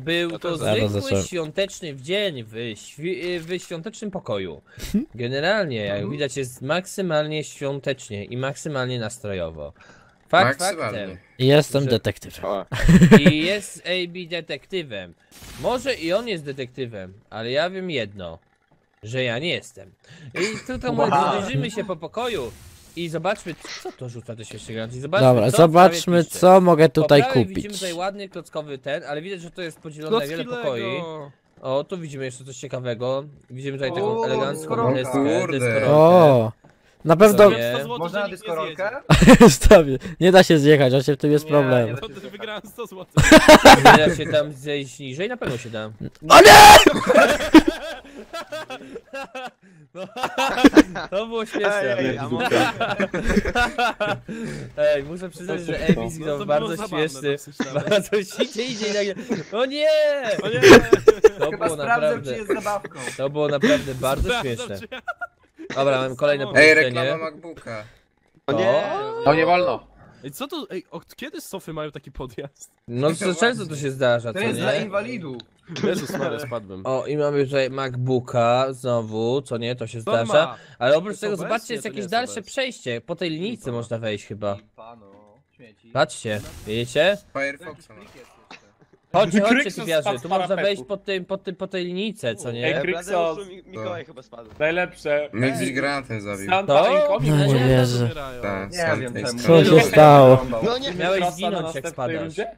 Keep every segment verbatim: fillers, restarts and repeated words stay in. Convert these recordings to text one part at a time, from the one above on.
Był to zwykły świąteczny dzień w, świ w świątecznym pokoju. Generalnie, jak widać, jest maksymalnie świątecznie i maksymalnie nastrojowo. Fakt faktem. Jestem że... detektywem. I jest A B detektywem. Może i on jest detektywem, ale ja wiem jedno, że ja nie jestem. I tutaj wow. Zbliżymy się po pokoju i zobaczmy, co to rzuca do świeżych granatów. Dobra, co zobaczmy, co mogę tutaj po kupić. Widzimy tutaj ładny klockowy ten, ale widać, że to jest podzielone na wiele pokoi. O, tu widzimy jeszcze coś ciekawego. Widzimy tutaj taką elegancką deskę, deskorolkę. O, na pewno... Można na deskorolkę? Stawię. Nie da się zjechać, właśnie w tym jest nie, problem. Nie to ty wygrałem sto złotych. Nie da się tam zejść niżej? Na pewno się da. O nie! No, to było śmieszne. Ej, ej, ej muszę przyznać, że A B zginął no bardzo śmieszny. Bardzo się idzie nagle. O nie! O nie! To Chyba było naprawdę. Czy jest zabawką. To było naprawdę bardzo śmieszne. Dobra, mam kolejne Ej, połączenie. reklama MacBooka. O nie! No nie wolno. Ej, co to? Ej, od kiedy sofy mają taki podjazd? No to często to się zdarza, To co jest dla nie? inwalidów. Jezus Maria, spadłem. O, i mamy tutaj MacBooka znowu, co nie, to się To on zdarza. ma. Ale oprócz jest tego, O B S? zobaczcie, Nie, jest to nie jakieś jest dalsze O B S. przejście. Po tej linijce Lipa. można wejść chyba. Pano, śmieci. Patrzcie, widzicie? Firefoxa ma. Chodźcie, chodźcie, Kryksos typiarze, spadł tu z można parapetu. wejść po, tym, po, tym, po tej linijce, co nie? Ej, Kryksos. Mikołaj chyba spadł. Najlepsze. Mnie gdzieś granatem zabił. Santa To? Incoming. No nie wierzę. Tak, Nie Santa wiem jest czemu. Co się Incoming. stało? No nie Miałeś Krosa na zginąć, jak następnej spadasz. rundzie?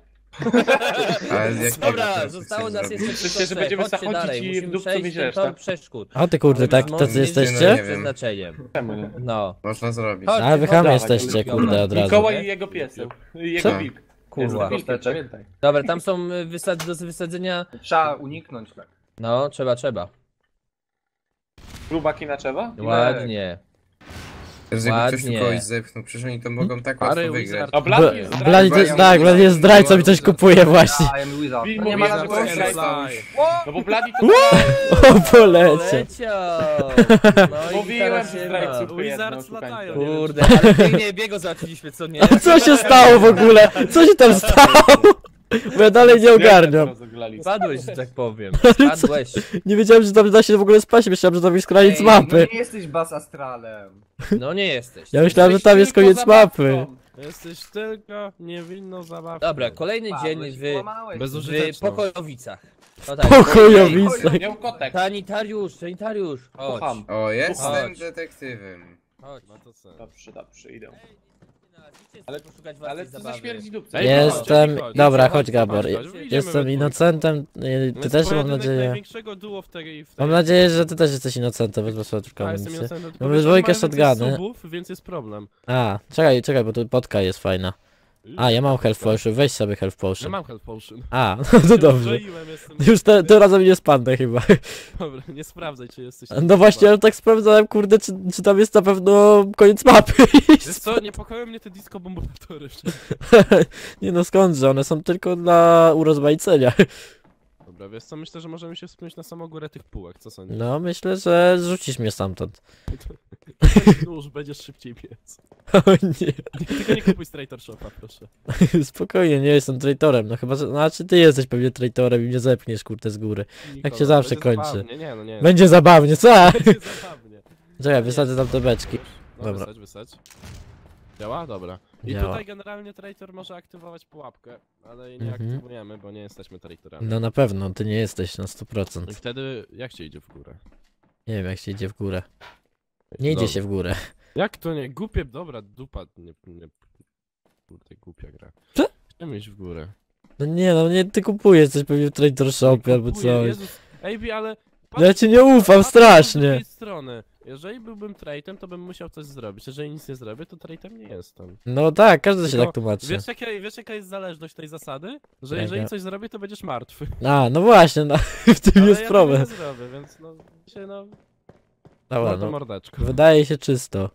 Ale z jakiego Dobra, czasu zostało chcesz nas zrobić? jeszcze Myślę, tylko że będziemy trzech. Chodźcie zachodzić dalej, i musimy w dupcu przejść mieć ten resztę. tor przeszkód. A ty kurde, tak tacy Nie jesteście? wiem. Przeznaczeniem. Czemu nie? No. Można zrobić. Chodź. Ale wy Dawaj, chamy jesteście, dawaj. kurde, od razu. Mikołaj i jego piesek. I jego Co? wilk. Kurwa. Jest wilkiem, pamiętaj. Dobra, tam są y, wysad do wysadzenia. Trzeba uniknąć tak. No, trzeba, trzeba. Grubaki na trzeba? Ładnie. Teraz jakby ktoś tu Ładnie. kogoś zepchnął, przecież oni to mogą tak Pary łatwo wygrać. Wizard. O, Blady jest Bla- zdrajcą. Blady- Tak, Blady jest zdrajcą i coś kupuje właśnie. I am wizard. Film Nie ma mówi, na że głosie. to jest Fly. No bo Blady to... O, poleciał. Poleciał! No i Mówiłem, teraz że się zdrajców ma. Wizards jedną latają. szukańcą. Kurde, ale pięknie biego załatwiliśmy, co nie? A co się stało w ogóle? Co się tam stało? Bo ja dalej nie ogarniam. Spadłeś, że tak powiem. Spadłeś. Nie wiedziałem, że tam da się w ogóle spać, myślałem, że tam jest koniec Ej, mapy. No nie jesteś Bas Astralem. No nie jesteś. Ja myślałem, że tam jest koniec mapy. Jesteś tylko niewinną zabawką. Dobra, kolejny dzień Padłeś, w, kłamałeś. w Bezużyteczną. Pokojowicach. No tak. Pokojowice. Miał kotek. Sanitariusz, sanitariusz. Chodź. Kocham. O, jestem Chodź. detektywem. Chodź. No to co? Dobrze, dobrze, idę. Ale, Ale ale co za śmierdzi dupce? Ej, Jestem... chodź, chodź, Dobra, chodź, chodź chodź, Gabor. chodź, chodź, wyjdziemy Jestem we innocentem. dwójkę. Ty też mam Pojedynek nadzieję. największego duo w tej... W tej... Mam nadzieję, że ty też jesteś innocentem, wezmę sobie tylko Ja jestem amunicję. innocentem, tylko Mamy wiesz, dwójkę mają więcej shotguny. subów, więc jest problem. A, czekaj, czekaj, bo tu podka jest fajna. A, ja mam health potion, weź sobie health Ja potion. mam health potion. A, no to dobrze. Wzroiłem, jestem... Już te, tym razem nie spadnę chyba. Dobra, nie sprawdzaj, czy jesteś... No właśnie, ale tak sprawdzałem, kurde, czy, czy tam jest na pewno koniec mapy. Wiesz co, niepokoją mnie te disco bombulatory. Nie no, skądże, one są tylko dla urozmaicenia. Dobra, wiesz co, myślę, że możemy się wspomnieć na samą górę tych półek, co sądzisz? No, myślę, że zrzucisz mnie stamtąd. No już będziesz szybciej biec. O nie, Tylko nie kupuj Straighter Shopa, proszę. spokojnie, nie jestem traitorem, no chyba, że, znaczy ty jesteś pewnie traitorem i mnie zepchniesz, kurde, z góry. Nikola, się zawsze będzie kończy. Zabawnie. Nie, no nie. Będzie zabawnie, co? Będzie zabawnie. Czekaj, wysadzę tam te beczki. No, Dobra. wysać, wysać. Działa? Dobra. I Działa. tutaj generalnie traitor może aktywować pułapkę, ale jej nie Mhm. aktywujemy, bo nie jesteśmy traitorami. No na pewno, ty nie jesteś na sto I procent. wtedy jak się idzie w górę? Nie wiem, jak się idzie w górę. Nie idzie Dobra. się w górę. Jak to nie? Głupie, dobra, dupa, nie, nie, kurde, głupia gra. Co? Chcemy iść w górę. No nie no, nie, ty kupujesz coś pewnie w Traitor Shopie albo Kupuję, coś. Jezus, Ej, Bi, ale... No ja ci nie ufam, patrz z strasznie. drugiej strony. Jeżeli byłbym traitem, to bym musiał coś zrobić. Jeżeli nic nie zrobię, to traitem nie jestem. No tak, każdy się Tylko tak tłumaczy. Wiesz jaka, wiesz jaka jest zależność tej zasady? Że Jaka? jeżeli coś zrobię, to będziesz martwy. A, no właśnie, no, w tym Ale jest ja problem. tego nie zrobię, więc no... Się no... Dobra, Mordo no, mordeczko. wydaje się czysto.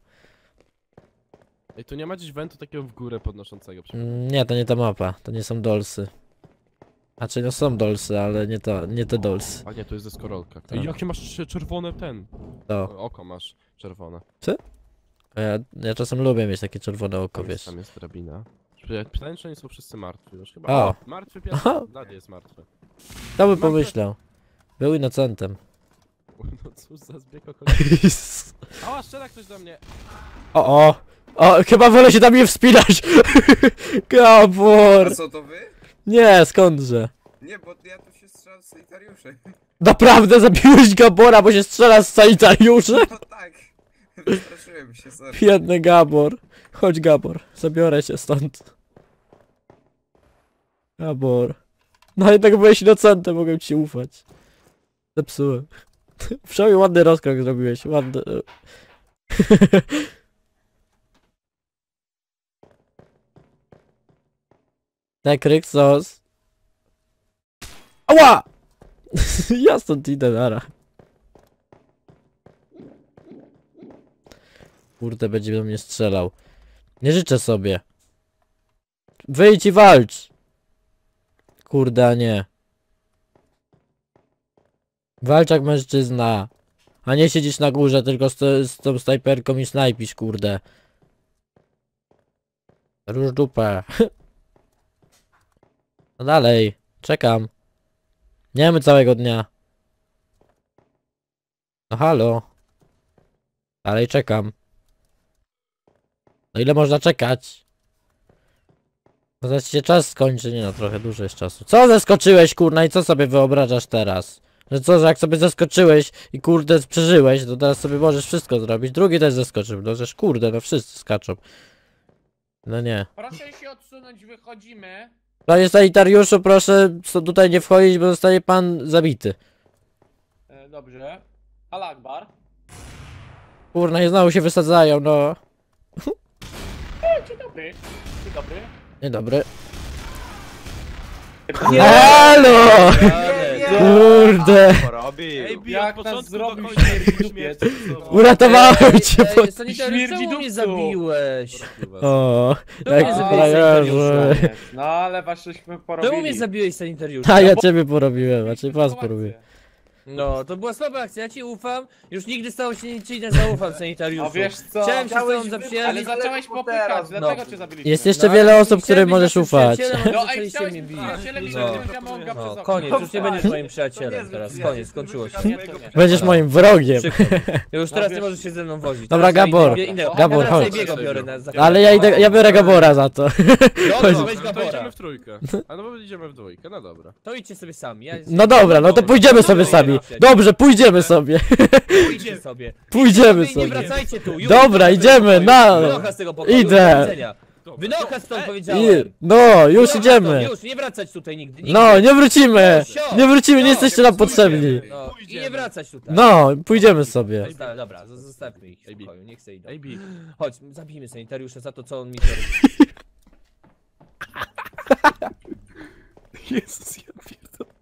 Ej, tu nie ma gdzieś wentu takiego w górę podnoszącego. Mm, Nie, to nie ta mapa, to nie są dolsy. Znaczy no są dolsy, ale nie to, nie te dolsy. A nie, to jest deskorolka. Tak. Ej, jakie masz cze- czerwone ten? To. Oko masz czerwone. Ja, ja czasem lubię mieć takie czerwone oko, Tam jest, wiesz. tam jest drabina. Pytanie, czy oni są wszyscy martwi już chyba. O. Martwy Aha. pies. Blady jest martwy. Kto by pomyślał? Był innocentem. No cóż za zbieg okoliczności. Ała, strzela ktoś do mnie. O, o! O, chyba wolę się tam nie wspinać! Gabor! A co to wy? Nie, skądże? Nie, bo ja tu się strzelam z sanitariuszem. Naprawdę zabiłeś Gabora, bo się strzela z sanitariuszy? No tak. Wystraszyłem się, sorry. Biedny Gabor. Chodź Gabor, zabiorę cię stąd. Gabor. No jednak byłeś innocentem, mogłem ci ufać. Zepsułem. Przynajmniej ładny rozkrok zrobiłeś, ładny. Nekryk sos. Ała! Ja stąd idę, nara. Kurde, będzie do mnie strzelał. Nie życzę sobie. Wyjdź i walcz! Kurde, a nie. Walcz jak mężczyzna. A nie siedzisz na górze, tylko z, z tą snajperką i snajpisz, kurde. Róż dupę. No dalej, czekam. Nie mamy całego dnia. No halo. Dalej czekam. No ile można czekać? No zaraz się czas skończy, nie no, trochę dużo jest czasu. Co zeskoczyłeś, kurna, i co sobie wyobrażasz teraz? Że co, że jak sobie zeskoczyłeś i kurde przeżyłeś, to teraz sobie możesz wszystko zrobić. Drugi też zeskoczył, no żeż kurde, no wszyscy skaczą. No nie. Proszę się odsunąć, wychodzimy. Panie sanitariuszu, proszę tutaj nie wchodzić, bo zostanie pan zabity. E, dobrze. Allah Akbar. Kurna, i znowu się wysadzają, no. E, dzień dobry. Dzień dobry. Dzień dobry. Nie. Halo! Ale- Kurde! Ej, bij Jak od nas początku zrobił do końca śmierć śmierć dupiec. przed sobą. Uratowałem Ej, cię, ej, bo... sanitariusz, Śmierdzi czemu mnie dupcu. zabiłeś? O, Czemu jak mnie zabiłeś, frajerzy. sanitariuszu? No ale waszyśmy porobili. Czemu mnie zabiłeś, sanitariuszu? A ja ciebie porobiłem, znaczy was porobiłem. No, to była słaba akcja, ja ci ufam. Już nigdy stało się nic, ci nie zaufam, sanitariuszu. No wiesz co? Chciałem się z tobą Chciałeś zaprzyjaźnić. Ale zacząłeś Ale popykać, teraz, dlatego no. cię zabiliśmy. Jest jeszcze No, wiele ale osób, nie którym chciałem możesz być waszym ufać. przyjacielem, a No wy ej, zaczęliście chciałeś mnie być bić. przyjacielem i No. zaczęłeś Amonga przez No, okno. koniec, już nie będziesz moim przyjacielem teraz, koniec, skończyło się. Nie, to nie. Będziesz No. moim wrogiem. Przykro mi. Już teraz wiesz- nie możesz się ze mną wozić. Dobra, Teraz ja Gabor. idę- idę- Gabor, ja teraz chodź. sobie biegam biorę na za- Ale ja idę, ja biorę Gabora za to. Dobra, Dobra, weź no to Gabora. idziemy w trójkę. A no bo idziemy w dwójkę, no dobra. To idźcie sobie sami. Ja No dobra, no to pójdziemy sobie sami. Dobrze, pójdziemy sobie. Pójdźcie sobie. Pójdziemy Nie sobie. wracajcie tu. Już Dobra, wynocha z tego idziemy, pokoju. na- Wynocha z tego pokoju. Idę. do widzenia. Dobra. Wynocha stąd, Ej, powiedziałem. I, no, już Wynocha idziemy. stąd, Już, nie wracać tutaj nigdy. nigdy. No, nie wrócimy. Sio. Nie wrócimy, nie Sio. jesteście nam potrzebni. No, i nie wracać tutaj. No, pójdziemy sobie. Zosta- Dobra, z- zostawmy ich w Ej, Bi. spokoju, niech se idą. Ej, bij. Chodź, zabijmy sanitariusza za to, co on mi zrobił. Jezus, ja pierdolę.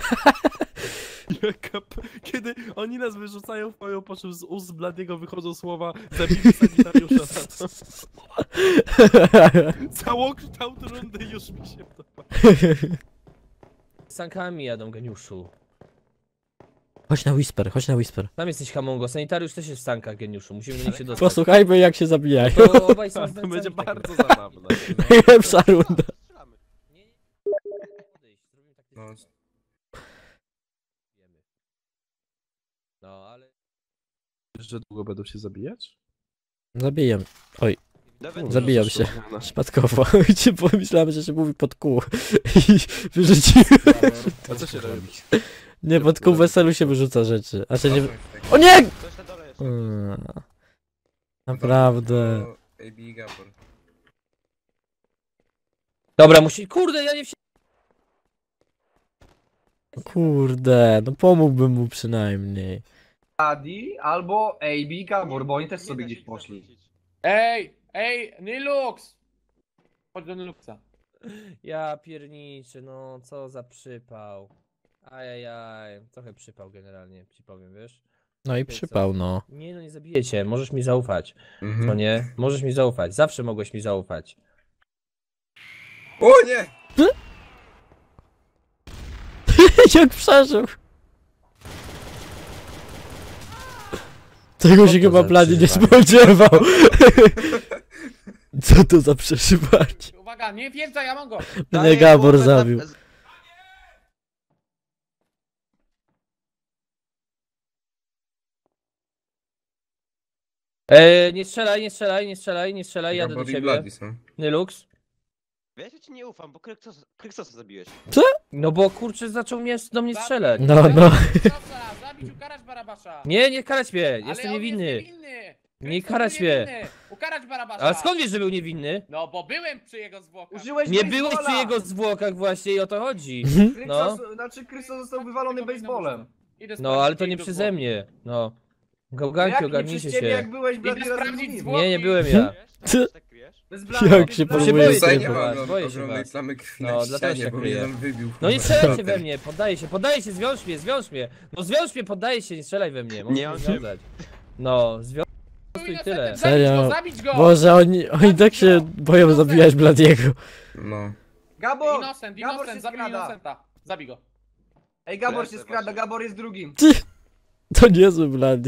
Jaka p... Kiedy oni nas wyrzucają w moją, po czym z ust Bladiego wychodzą słowa zabili sanitariusza za to. Całokształt rundy już mi się podoba. Sankami jadą, geniuszu. Chodź na Whisper, chodź na Whisper. Tam jesteś Hamongo, sanitariusz też jest w sankach, geniuszu. Musimy do nich się dostać. Posłuchajmy jak się zabijają. To obaj są To znańcami będzie tego. bardzo zabawne. Najlepsza runda. Nie, nie, odejść, zrobimy takie- No, No, ale... Że długo będą się zabijać? Zabiję. Oj, Zabijam zabijam się. Przypadkowo. Gdzie pomyślałem, że się mówi pod kół. I wyrzuciłem. A co się robi? Nie, pod kół weselu się wyrzuca rzeczy. A się nie... cofnąć tak. O nie! Mm. Naprawdę. To A B i Gabor. Dobra, musi... Kurde, ja nie wsi... Kurde, no pomógłbym mu przynajmniej. Adi albo A B Gabor, bo oni też sobie gdzieś poszli. Ej, ej, Nilux! Chodź do Niluxa. Ja pierniczę, no co za przypał. Ajajaj, trochę przypał generalnie, ci powiem, wiesz? No i przypał, no. Nie no, nie zabijecie, możesz mi zaufać, Mhm. no nie? Możesz mi zaufać, zawsze mogłeś mi zaufać. O nie! Jak przeżył. Tego się to chyba za Blady nie przeżywanie? spodziewał. Co to za przeżywanie? Uwaga, nie wjeżdżaj, ja mam go! Mnie Gabor zabił. E, nie strzelaj, nie strzelaj, nie strzelaj, nie strzelaj, jadę do Gabor i ciebie. Bloody są. Nylux. Wiesz, ja ci nie ufam, bo Kryksos- Kryksosa zabiłeś. No bo kurczę zaczął mnie, do mnie strzelać. No, no. Kryksosa, zabić, ukarać Barabasza. Nie, nie karać mnie, Ale jestem on niewinny. Jest niewinny. Nie Kryksos karać był mnie. niewinny. Ukarać Barabasza. A skąd wiesz, że był niewinny? No bo byłem przy jego zwłokach. Użyłeś Nie baseballa. byłeś przy jego zwłokach właśnie i o to chodzi. Kryksos, No. Znaczy Krystos został wywalony baseballem. Idę No ale to sprawdzić nie jego przeze zwłoki. mnie. No. No Gałganki, jak nie ogarnijcie przez ciebie, jak się. byłeś Blady Idę razem z sprawdzić nim. zwłoki. Nie, nie byłem ja. Ty? Tak kryjesz? Bez Blady, Jak bez się Blady. Się próbuje boję Tutaj się nie was, ma boję się ogromnej was. plamy krwi No, na dlatego się ścianie, bo kryję. mnie tam wybił. No nie strzelajcie we mnie, poddaję się, poddaję się, zwiąż mnie, zwiąż mnie. No zwiąż mnie, poddaję się, nie strzelaj we mnie. Możesz Nie mnie mam się. związać. No, zwiąż i tyle. Zabić Serio? go, zabić go! Boże, oni, oni tak się boją zabijać Bladiego. No. Gabor! Innocent, Gabor Innocent, się zabij skrada. Innocenta. Zabij go. Ej, Gabor Lecę się skrada, właśnie. Gabor jest drugim. To niezły Bladi.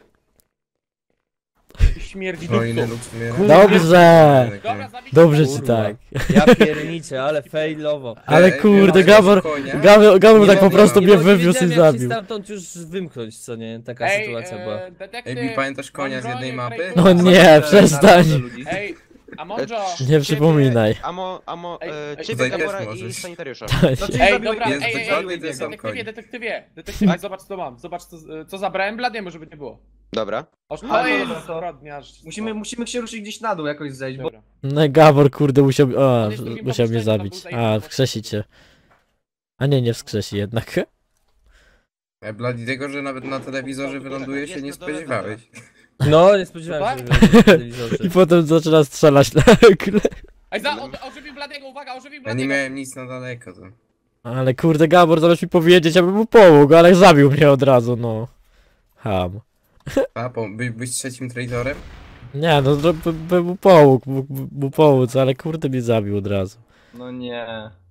Śmierdzi No i dupką. Nylux mnie... Dobrze! Dobra, zabij Dobrze go. ci Kurwa. tak. Ja pierniczę, ale failowo. Ale Ej, kurde, ej, Gabor, konia. Gabor, Gabor Nie tak po mogę, prostu nie mnie mogę, nie wywiózł i wiedziałem, jak się zabił. stamtąd już wymknąć, co nie? Taka Ej, sytuacja była. e, detektyw. Ej, pamiętasz konia z jednej Broń, mapy? Krajkusa. No nie, przestań. Ej, a Monjo. Nie przypominaj. Amo, amo, Ej, e, ej, ciebie, tutaj Gabora też i możesz. sanitariusza. Znaczy, Ej, zabiłeś- dobra, ej, Jest ej, ej, dokładnie ten sam detektywie, koń. detektywie, detektywie, zobacz co mam, zobacz co, co zabrałem Bladiemu, żeby nie było. Dobra. Oż to Ale jest dobra, to- zbrodniarz. Musimy, musimy się ruszyć gdzieś na dół jakoś zejść, bo... Dobra. No Gabor kurde musiał, o, On jest drugim musiał mnie pomieszczeniu, zabić. tam był A, zajebany. wskrzesi cię. A nie, nie wskrzesi jednak. Ej, Bloody, tego, że nawet na telewizorze wyląduje się nie spodziewałeś. No, nie spodziewałem się, że będzie w telewizorze. I potem zaczyna strzelać nagle. Ej, za, o, ożywił Bladiego, uwaga, ożywił Ja nie Bladiego. miałem nic na daleko, to... Ale kurde, Gabor zamiast mi powiedzieć, abym mu pomógł, ale zabił mnie od razu, no. Ham. A, po, by, być trzecim traitorem? Nie, no to by, by mu pomógł, mógł mu pomóc, ale kurde mnie zabił od razu. No nie.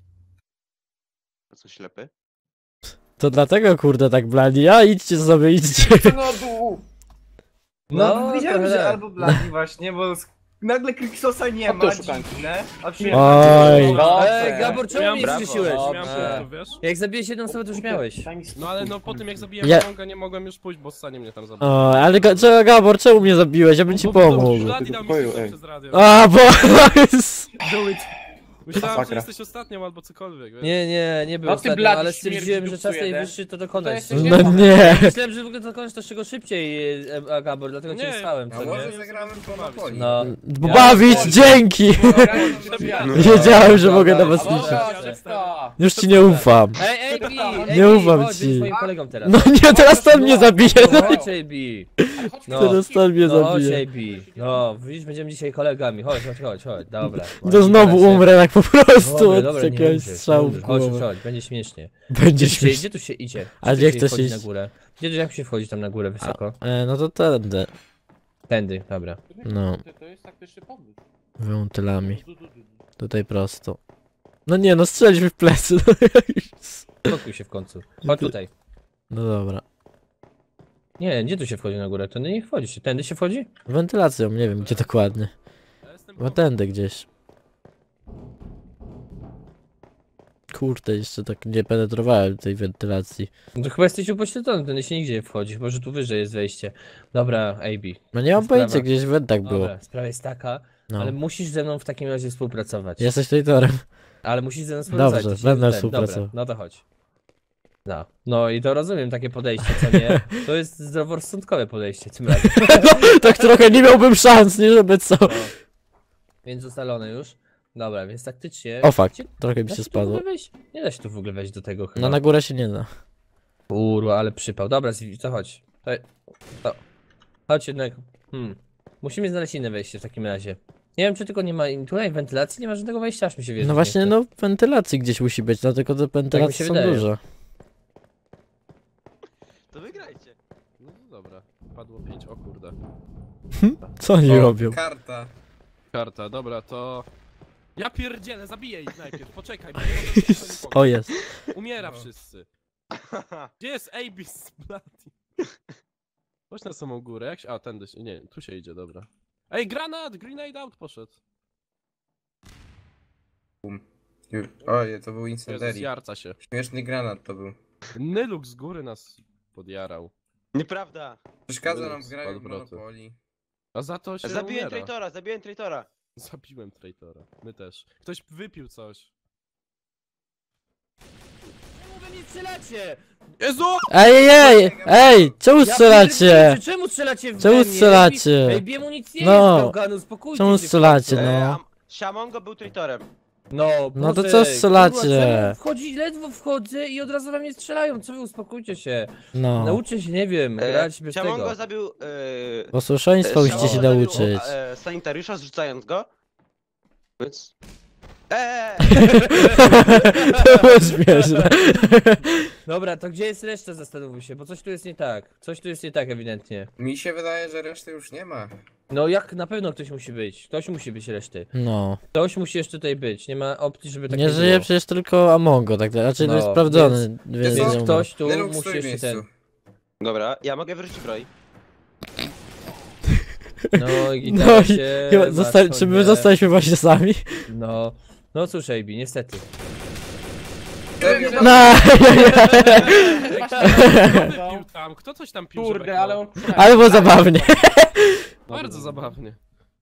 To co, ślepy? To dlatego kurde tak blali, a idźcie sobie, idźcie. No dół. No, No, widziałem, trochę że tak. albo Blady właśnie, bo sk- nagle Kryksosa nie A ma, to szukam. dziwne, a przy... Oj. Ej, Gabor, czemu Miałem mnie brawo, skrzesiłeś? miałem A, punktów, wiesz? Jak zabiłeś jedną osobę, to już miałeś. No ale no po tym jak zabiłem Ja- Monga nie mogłem już pójść, bo Sanie mnie tam zabił. O, ale ga, czego, Gabor, czemu mnie zabiłeś? Ja bym ci Bo- bo- bo pomógł. Blady dał mi sygnał przez radio. A, bo... Myślałem, że jesteś ostatnią albo cokolwiek, wiesz? Nie, nie, nie był No ty ostatnio, blady ale stwierdziłem, że śmierdzi czas dupcu jeden. najwyższy to dokonać. jesteś No nie. Myślałem, że w ogóle dokonasz to czego szybciej, e, a Gabor, dlatego cię Nie. wstałem, A co może nie? zagramy w Monopoly? No. Bo bawić, dzięki! Wiedziałem, że mogę na was Dobra, liczyć. Dobra, szybko. Już ci nie ufam. Ej, ej, B, ej, Nie B, ufam chodź, ci. będziesz moim kolegą teraz. No nie, teraz to mnie zabije. No chodź, A B. No. Teraz to mnie No chodź, zabije. A B. No, widzisz, będziemy dzisiaj kolegami. Chodź, chodź, chodź, chodź, dobra. To znowu umrę tak po prostu Dobra, od dobra, nie jakiegoś umrzesz, nie strzału w umrzesz. Chodź, chodź, głowę. chodź, będzie śmiesznie. Będzie Gdzie tu się, śmiesznie. gdzie tu się idzie? A Gdzie gdzie tu się chcesz wchodzi iść? na górę? Gdzie tu jak się wchodzi tam na górę wysoko? E, no to tędy. Tędy, dobra. No. To jest taktyczny pomysł. Wętylami. Tutaj prosto. No nie, no strzelić mi w plecy. Spokój się w końcu. Chodź tutaj. No dobra. Nie, gdzie tu się wchodzi na górę? Tędy nie wchodzi się. Tędy się wchodzi? Wentylacją, nie wiem gdzie dokładnie. Ja jestem Chyba tędy gdzieś. Kurde, jeszcze tak nie penetrowałem tej wentylacji. No to chyba jesteś upośledzony, tędy się nigdzie nie wchodzi, chyba że tu wyżej jest wejście. Dobra, A B. No nie mam Sprawa. pojęcia, gdzieś w wentach było. Dobra, sprawa jest taka, ale No. musisz ze mną w takim razie współpracować. Jesteś traitorem. Ale musisz ze mną współpracować. Dobrze, to się będę ten- współpracował. Dobra, no to chodź. No. No i to rozumiem takie podejście, co nie? To jest zdroworozsądkowe podejście tym razem. Tak trochę nie miałbym szans, nie żeby co. No. Więc ustalone już. Dobra, więc taktycznie... O fuck, Gdzie- trochę mi Da się się tu w ogóle spadło. wejść? Nie da się tu w ogóle wejść do tego chyba. No na górę się nie da. Kurwa, ale przypał. Dobra, Zivi, to chodź. To, to. Chodź jednak. Hmm. Musimy znaleźć inne wejście w takim razie. Nie wiem, czy tylko nie ma tutaj wentylacji, nie ma żadnego wejścia, aż mi się wierzy. No właśnie, no wentylacji gdzieś musi być, dlatego te wentylacje są wydaje. duże. To wygrajcie. No dobra, padło pięć, o kurde. Co oni O, robią? karta. Karta, dobra, to... Ja pierdzielę, zabiję ich najpierw, poczekaj, bo nie mogę sobie pomóc. O jest. Umiera wszyscy. Gdzie jest A B z Bloody? Chodź na samą górę, jak się... A, tędy się... Nie, tu się idzie, dobra. Ej, granat! Grenade out poszedł. Ju- Ojej, to był Jezus, incendiary. jarca się. Śmieszny granat to był. Nyluk z góry nas podjarał. Nieprawda. Przeszkadza nam w Nylux, graniu w odwroty. Monopoly. A za to się Zabiłem umiera. traitora, zabiłem traitora. Zabiłem traitora. My też. Ktoś wypił coś. Czemu wy nie strzelacie? Jezu! Ej, ej, ej! Ej! Czemu Ja strzelacie? pierdolę, Czemu strzelacie w Czemu mnie? strzelacie? Ej, biemu nic nie No. jest, Gałganu, spokójcie Czemu się w strzelacie, końcu. no? E, a Shamongo był traitorem. No, No to Boże, co strzelacie? kurwa, czemu wchodzi, ledwo wchodzę i od razu we mnie strzelają, co wy, uspokójcie się. No. Nauczcie się, nie wiem, E, grać bez Shamongo tego. zabił... E, Posłuszeństwo e, musicie się Shamongo zabił, nauczyć. E, sanitariusza, zrzucając go. Więc... Eee! To było śmieszne. Dobra, to gdzie jest reszta, zastanówmy się, bo coś tu jest nie tak. Coś tu jest nie tak ewidentnie. Mi się wydaje, że reszty już nie ma. No jak na pewno ktoś musi być, ktoś musi być reszty. No. Ktoś musi jeszcze tutaj być, nie ma opcji, żeby tak Nie nie żyje było. przecież tylko Amongo, tak dalej. Raczej no, No, jest sprawdzony, więc, Więc nie ma. ktoś tu Nelux musi stoi w jeszcze miejscu. ten... Dobra, ja mogę wyrzucić broń. No i No gitara i się... chyba masz zosta- czy my sobie- zostaliśmy właśnie sami? No... No cóż, A B, niestety. No, Kto wypił tam? Kto coś tam pił? Kurde, żebeko? ale on... ale było zabawnie. Bardzo zabawnie.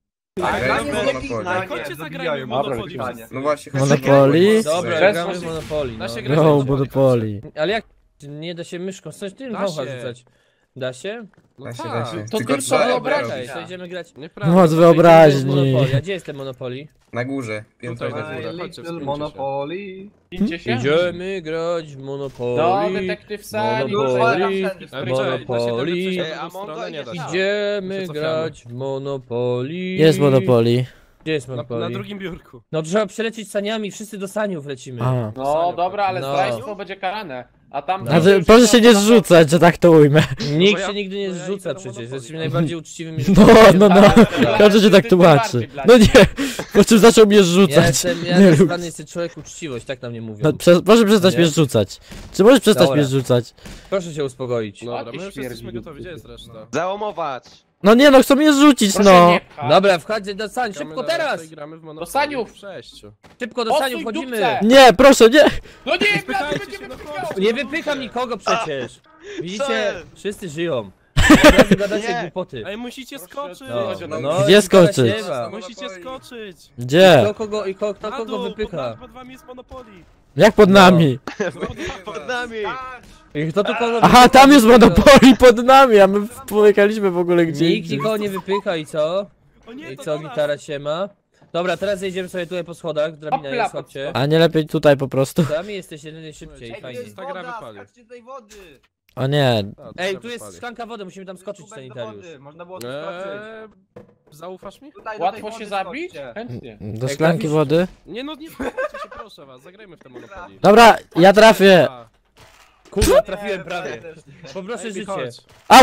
A Gramy gramy w w Monopoly. Monopoly. Chodźcie, zagrajmy Dobra, w Monopoly wygranie. wszyscy. No właśnie, Monopoly? Dobra, Bez gramy w mocy- Monopoly, no. Da się grać No, w Monopoly, Monopoly. Ale jak? Nie da się myszką, coś tym Da wącha się. rzucać. Da się? No Da się, tak. da się. To Tylko tylko trzeba wyobraź- robić. Okej, to idziemy grać. Nieprawda. Moc Gdzie wyobraźni. jest Monopoly? A gdzie jest ten Monopoly? Na górze, piętro Tutaj na na górę. górę. Chodźcie, Little wspólcie się. Monopoly. Idźcie się? Idziemy grać w Monopoly. No, detektyw sali. Monopoly. Monopoly. Ale czekaj, da się tam Monopoly. przejść na Ej, drugą a Mongo stronę? Nie idzie da się. sam. Idziemy My się grać w Monopoly. Jest Monopoly. Gdzie jest Na, Monopoly? na drugim biurku. No trzeba przelecieć saniami, wszyscy do saniów lecimy. A. No dobra, ale No. zdrajstwo będzie karane. A tam... No. A ty, proszę się nie zrzucać, że tak to ujmę. Nikt bo ja- się nigdy nie bo ja zrzuca idę do przecież, Monopoly. jesteśmy najbardziej uczciwymi No, no, no. Ale Każdy się ty- tak ty tłumaczy. bardziej, No Blady. nie, po czym zaczął mnie Ja rzucać. jestem, ja Nie nazywany rób. jestem człowiek uczciwość, tak na mnie mówią. No, prze, proszę przestać Nie? mnie rzucać. Czy możesz przestać Dobra. mnie rzucać? Proszę się uspokoić. No dobra, Ładnie my już śmierdzi jesteśmy dupy. gotowi. Gdzie jest reszta? Załomować! No nie no, chcą mnie rzucić, Proszę no. nie pchać. Dobra, wchodźcie do sań, Gramy szybko na teraz! resztę i gramy w Monopoly Do saniów. w sześciu. Szybko do Odsuń saniów wchodzimy! dupce! Nie, proszę, nie. No nie, Blady Spychajcie będzie się, no wypychał! chodźcie. Nie wypycham nikogo przecież! Widzicie? jest? Wszyscy żyją. Od razu gadacie Nie. głupoty. Ej, musicie Proszę, skoczyć! No, no, no, Gdzie i skoczyć? teraz nie ma. Musicie skoczyć! Gdzie? Kto kogo i kto, kto Na kogo dół, wypycha? Pod, pod wami jest Monopoly! Jak pod nami? Pod nami! I kto tu kogo Aha, wypycha? tam jest Monopoly pod nami, a my pojechaliśmy w ogóle gdzie Nikt indziej. nikogo nie wypycha i co? O nie, I to co, do nas. gitara się ma? Dobra, teraz zejdziemy sobie tutaj po schodach, drabina Hopla, jest, chodźcie. A nie lepiej tutaj po prostu? Sami jesteście najszybciej, Ej, tu fajnie. jest Ta gra woda, wypali. skaczcie do tej wody. O nie. A, Ej, to tu jest wypali. szklanka wody, musimy tam skoczyć, Kubek do sanitariusz. wody, można było tu skoczyć. Eee, zaufasz mi? Tutaj do tej Łatwo wody się zabić? skoczcie. Chętnie. Do Jak szklanki trafisz- wody? Nie no, nie spokójcie się, proszę was, zagrajmy w te Monopoly. Dobra, ja trafię. Kurwa, trafiłem Nie, prawie. też nie. Poproszę Ej, życie. chodź. Ała!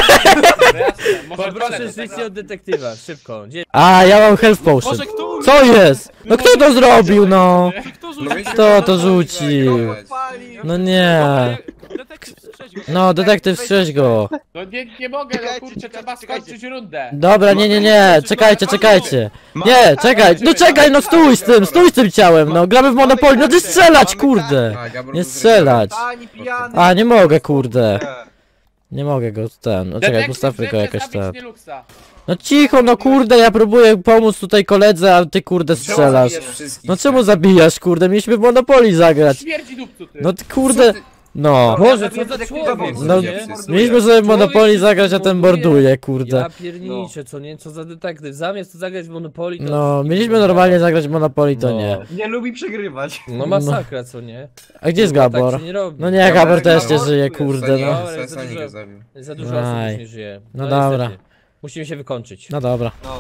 No jasne, może Poproszę toaletę, życie od detektywa, szybko. Gdzie? A, ja mam health potion. Boże, kto umie? Co jest? No kto to zrobił, no? Czy kto No rzucił? wiecie, Kto to Monopoly rzucił? grać. Odpalił. No nie. Detektyw, strzeź go. No, detektyw, strzeź go. No nie, nie mogę, no Czekajcie, kurczę, czekajcie, trzeba czekajcie. skończyć rundę. Dobra, nie, nie, nie. Czekajcie, czekajcie. Nie, czekaj. No czekaj, no stój z tym, stój z tym ciałem, no. Gramy w Monopoly, no ty strzelać, kurde. A, Gabor Nie był strzelać. Pani pijany. A, nie mogę, kurde. Nie mogę go ten. No czekaj, Detektyw postawmy go chce jakoś zabić ten. Niluxa. No cicho, no kurde, ja próbuję pomóc tutaj koledze, a ty kurde Czemu strzelasz. zabijasz wszystkich? No czemu zabijasz, kurde? Mieliśmy w Monopoly zagrać. Śmierdzi dupcu ty. No ty kurde. No. Boże, co za człowiek, No, nie? mieliśmy sobie w Monopoly zagrać, a ten borduje, kurde. Ja pierniczę, co nie? Co za detektyw? Zamiast to zagrać w Monopoly, to... No, mieliśmy normalnie zagrać w Monopoly, to No. nie. Nie lubi przegrywać. No masakra, co nie? A gdzie jest Kurwa, Gabor? Tak się nie robi. No nie, Gabor też nie Gabor żyje, tu kurde, Sani- no. Dobra, Sani za go dużo. zabił. Za dużo osób Aj. już nie żyje. No niestety. dobra. Musimy się wykończyć. No dobra. No.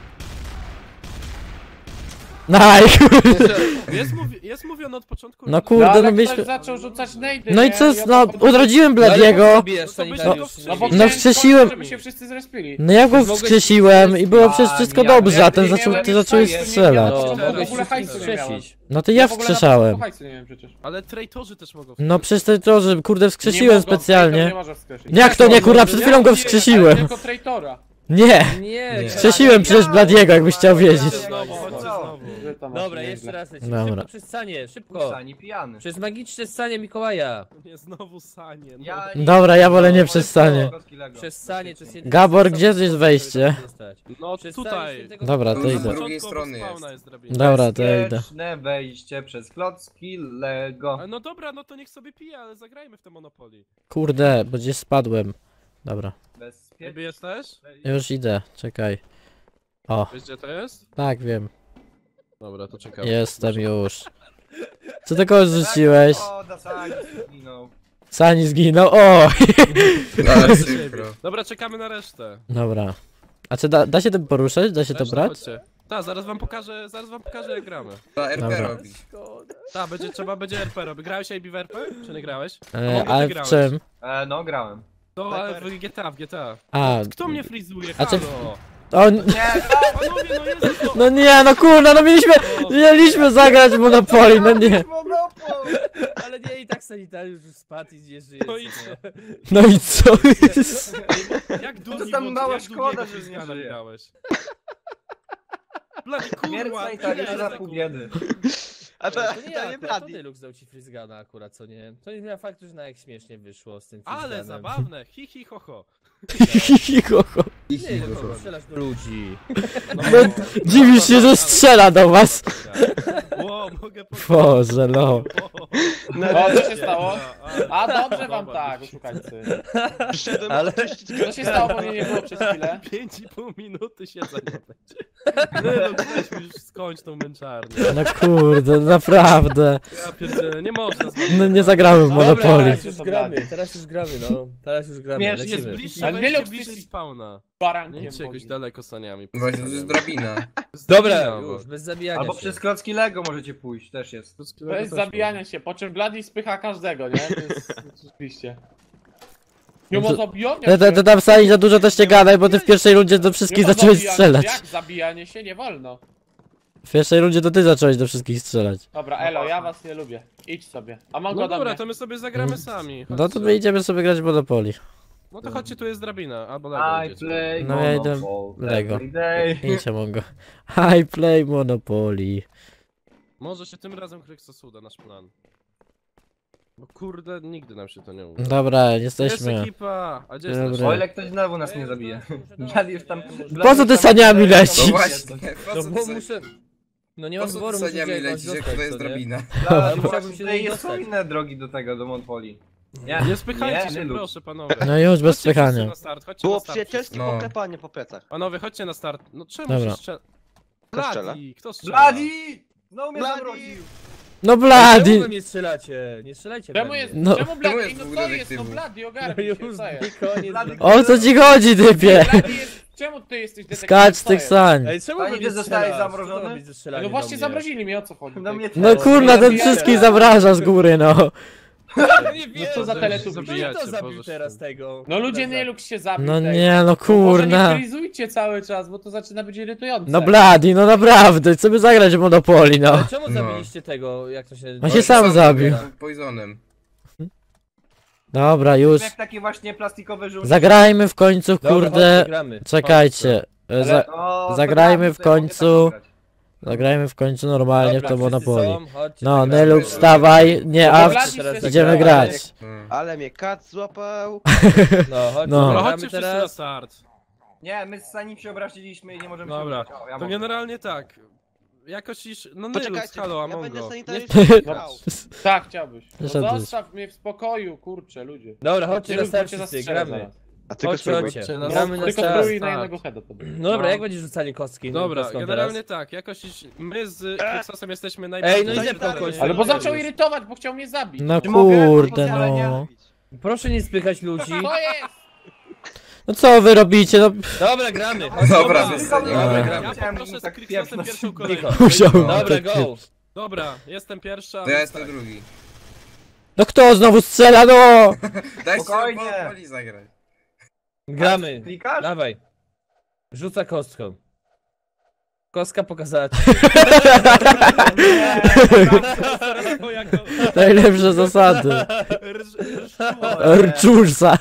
Naj, kurde. Jest, mówi jest mówione od początku. No No, kurde, ale no ktoś mieliśmy... zaczął rzucać nejdy, No i nie? co, Ja no, potem- odrodziłem No, ale po co Bladiego. zabijasz No to byś sanitariusz? go No bo No chciałem wskrzesiłem- skończyć, żeby się wszyscy zrespili. No ja go wskrzesiłem i było przecież wszystko ja- dobrze, a ten nie zaczął, miałem ty zacząłeś hajsu, nie strzelać. miałem. No, w mogłeś ogóle się hajsu nie miałem. wskrzesić. No to ja w ogóle na wskrzeszałem. początku hajsu nie miałem przecież. Ale traitorzy też mogą. No przecież to, to że kurde Nie wskrzesiłem mogą, traitor specjalnie. Nie może wskrzesić. Jak to nie, kurwa, przed chwilą go Ale wskrzesiłem. tylko traitora. Nie. Nie, Wskrzesiłem przecież Bladiego, jakbyś chciał wiedzieć. Znowu, chodźcie znowu. to masz Dobra, nieźle. jeszcze raz lecimy. Dobra. Szybko przez sanie, szybko. Sani pijany. Przez magiczne sanie Mikołaja. Nie, znowu sanie. No. Ja Dobra, ja wolę nie przez sanie. Przez sanie to jest jedyny Gabor, sposób, gdzie jest żeby wejście? tam dostać. No Przez tutaj. sanie świętego Dobra, To to z idę. drugiej Początkowo strony spawna jest. jest drabina. Dobra, to ja idę. Bezpieczne wejście przez klocki Lego. A, No dobra, no to niech sobie pije, ale zagrajmy w te Monopoly. Kurde, bo gdzieś spadłem. Dobra, Bezpieczne Ciebie jesteś? już idę, czekaj. O, Wiesz gdzie to jest? tak wiem, Dobra, to czekam. jestem już. Co ty kogoś rzuciłeś? O, da Sani zginął. Sani zginął, o! Ale synchro. Dobra, czekamy na resztę. Dobra. A czy da, da się tym poruszać? Da się to Reszta, brać? chodźcie. Tak, zaraz wam pokażę, zaraz wam pokażę jak gramy. Trzeba R P Dobra. robić. Tak, będzie, trzeba będzie R P robić. Grałeś A B w R P? Czy nie grałeś? E, mogę ale ty w grałeś. czym? E, no, grałem. No, ale w G T A, w G T A. A, Kto mnie frizuje? A czy- Halo! o, Nie, Panowie, no Jezu, to... no nie, no kurna, no mieliśmy, mieliśmy zagrać w Monopoly, no nie. Monopol! Ale nie, i tak sanitariusz już spadł i nie żyje. No i co nie? No i co jest? Jak długi tam wąt- mała jak szkoda, długiego że nie Frizgana żyje. grałeś? Blady, Śmierć kurwa! sanitariusza ile za sekund? pół biedy. A to, Ale to to nie nie ja, to Bladi. Deluxe dał ci Frizgana akurat, co nie? To nie zmienia faktu, że na jak śmiesznie wyszło z tym Ale Frizganem. zabawne, hi hi ho ho. Nie, no, strzelasz do ludzi. No, No, dziwisz się, że strzela do was. Ło, mogę powiedzieć. Boże, no. Ło. O, co się stało? A, A dobrze wam dobra, tak, już. oszukańcy. Przyszedłem Ale- oczyścić Co się stało, bo mnie nie było przez chwilę? pięć i pół minuty siedzenia będzie. No, no, weź już skończ tą męczarnię. No kurde, naprawdę. Ja pierdzielę, nie można z No nie zagramy w Dobra, Monopoly. teraz już gramy, teraz już gramy, no. Teraz już gramy, Śmiesznie, Jest lecimy. bliżej, Ale weźcie Deluxe bliżej jest- spawna. Nie Barankiem idźcie jakoś bogi. daleko saniami. Właśnie to jest drabina. Dobra, No, już, bez zabijania Albo się. przez klocki Lego możecie pójść, też jest. Bez zabijania się, po czym Bloody spycha każdego, nie? To jest oczywiście. Nie ma To- zabijania To, to, się. to tam Sani za dużo też nie gadaj, bo ty w pierwszej rundzie do wszystkich Nie ma zacząłeś zabijania- strzelać. Jak zabijanie się? Nie wolno. W pierwszej rundzie to ty zacząłeś do wszystkich strzelać. Dobra, Elo, ja was nie lubię. Idź sobie. A Mongo No do dobra, mnie. to my sobie zagramy sami. No to Chodźcie. my idziemy sobie grać w Monopoly. No to chodźcie, tu jest drabina, albo Lego I idziecie. play No ja idę Monopol Lego. every day. Idźcie mongo. I play Monopoly. Może się tym razem Kryksos uda, nasz plan. Bo kurde, nigdy nam się to nie uda. Dobra, Jest jesteśmy. ekipa! A gdzie jest Dobra. nasz... O ile ktoś znowu nas nie zabije. Blady już tam... Po co ty saniami No lecisz? właśnie, po No co bo ty muszę... No nie po mam co wyboru, ty muszę się saniami jakoś lecisz, jak dostać, to jest co nie? drabina? Blady, musiałbym właśnie się tutaj do niej jest są dostać. inne drogi do tego, do Montpoli. Nie, Nie spychajcie nie, się, Lux. proszę panowie. No już, bez Chodźcie wszyscy spychania. na start, chodźcie Było na start. przyjacielskie No. poklepanie po plecach. Panowie, chodźcie na start. No czemu Dobra. się strzela? Kto strzela? Bladi, kto strzela? Blady! Znowu mnie Blady! zamroził. No Czemu Blady! wy mnie strzelacie? Nie strzelajcie we Czemu mnie. jest, No. czemu Bloody? jest No dwóch co jest, no detektywów? Bloody, No ogarnij się, już, co jest? koniec. Blady- O co ci chodzi, typie? Bloody jest, czemu ty jesteś detektywem? Skacz z Co tych jest? sań. Ej, czemu Panie, wy mnie ty zostałeś strzelasz? zamrożony? Co to robić ze strzelaniem No do właśnie mnie? zamrozili mnie, o co chodzi? No mnie No też. kurna, ten Ja wszystkich wiem. zamraża z góry, no. Ja nie wiem, co za Że teletubbie? Kto zabijacie, to zabił Boże teraz święty. tego? No ludzie Kto nie luk się zabił. No tej. nie, no Może kurna. nie frizujcie cały czas, bo to zaczyna być irytujące. No Blady, no naprawdę, chcę by zagrać w Monopoly, Ale no. czemu No. zabiliście tego, jak to się... On się sam zabił. Poisonem. Dobra, już. Jak takie właśnie plastikowe żółty. Zagrajmy w końcu, Dobra, kurde. chodźcie, gramy. Czekajcie. E, Za, No, zagrajmy to w ja mogę końcu. tak pograć. zagrajmy w końcu normalnie w Dobra, to wszyscy Monopoly. są, chodźcie, No, zagramy. Neluk, wstawaj, nie Dobra, awcz, Blady teraz chce idziemy zagrać. grać. Mm. Ale mnie kat złapał. No, chodźcie, No. No gramy chodźcie wszyscy na teraz. start. Nie, my z Sanim się obraziliśmy i nie możemy Dobra, się ubrać. O, ja to mogę. generalnie tak. Jakoś iż... No Nylux, Poczekajcie, halo, ja będę Amongo. sanitariuszem grał. Tak, chciałbyś. No Żaden. zostaw mnie w spokoju, kurczę, ludzie. Dobra, chodźcie Nie na lub start cię wszyscy, zastrzelę gramy. zaraz. A tylko Chodźcie, spróbuj. chodźcie. Chodźcie na Gramy na Tylko start. spróbuj na start. jednego heada to będzie. No dobra, No. jak będziesz rzucali kostki? Dobra, kostką generalnie teraz? tak, jakoś iż my z Kryksosem jesteśmy Ej, najbardziej... no i zepnął Sanitariusz. kogoś. Ale bo Sanitariusz. zaczął irytować, bo chciał mnie zabić. No Czy mogę? kurde, Pozwolenia? no. Proszę nie spychać ludzi. To jest! No co wy robicie, no. Dobra, gramy. chodź, Dobra, dobra, wy- dobra, Dobra. gramy. Ja Chciałem poproszę im z tak Kryksosem pieprznąć. pierwszą kolejną. Musiałem. Dobra, go. Dobra, jestem pierwsza. To ja jestem drugi. No kto znowu strzela, no! Dajcie Spokojnie. Monopoly zagrać. Gramy. Klikasz? Dawaj. Rzuca kostką. Kostka pokazała ci. Najlepsze zasady. Rczursa.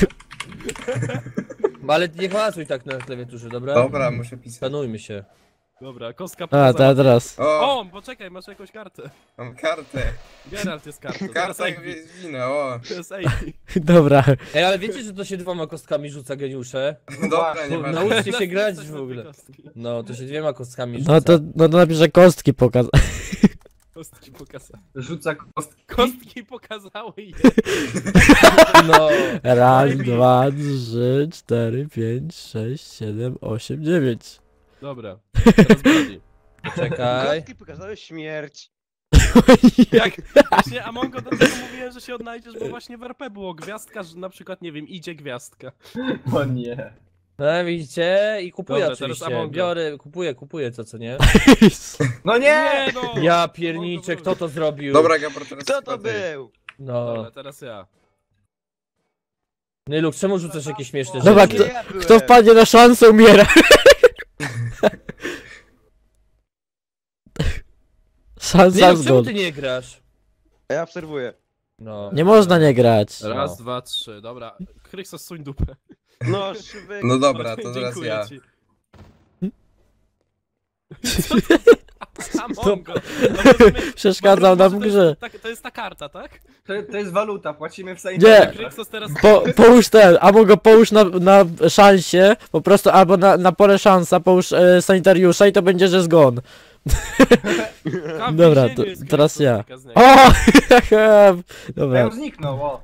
Ale nie hałasuj tak na klawiaturze, dobra? Dobra, muszę pisać. Panujmy się. Dobra, kostka A, pokazała. ta, teraz. O, O, poczekaj, masz jakąś kartę. mam kartę. Geralt jest kartą. Teraz Karta jak A B. Wiedźmina, o. To jest A B. Dobra. Ej, ale wiecie, że to się dwoma kostkami rzuca, geniusze? Dobra, nie No, ma. nauczcie się grać Coś w na ogóle. te kostki. No, to się dwiema kostkami rzuca. No to, no to napiszę kostki pokaz. Kostki pokazały. Rzuca kostki. Kostki pokazały je. No. Raz, dwa, trzy, cztery, pięć, sześć, siedem, osiem, dziewięć. Dobra, teraz Bloody. Czekaj. Kostki pokazały śmierć. Jak właśnie Amongo do tego mówiłem, że się odnajdziesz, bo właśnie w R P było gwiazdka, że na przykład, nie wiem, idzie gwiazdka. O nie. No widzicie? I kupuję Dobra, teraz oczywiście. Amongo. Biorę, kupuję, kupuję to, co nie? No nie! no! Ja pierniczę, kto to zrobił? Dobra, Gabor, teraz Kto to chyba ty. był? No. Dobra, teraz ja. Nyluk, czemu rzucasz jakieś śmieszne Dobra, rzeczy? kto- Nie ja byłem. Kto wpadnie na szansę, umiera. Szansa Nyluk, czemu zgon. ty nie grasz? Ja obserwuję. No. Nie można nie grać. Raz, No. dwa, trzy, dobra. Kryksos, suń dupę. No, szyby. No dobra, to teraz Dziękuję ja. ci. Co to za... Amongo. No, rozumiesz, Przeszkadzał Dobra, nam w to jest- grze. tak- To jest ta karta, tak? To, to jest waluta, płacimy w Nie. Saint Kryksos teraz... Po, połóż ten, albo go połóż na, na szansie, po prostu, albo na, na pole szansa, połóż e, sanitariusza i to będzie, że zgon. A, w Dobra, więzieniu to- jest teraz Kryksos, ja. taka z niego. O! Ja Dobra, już zniknął, o.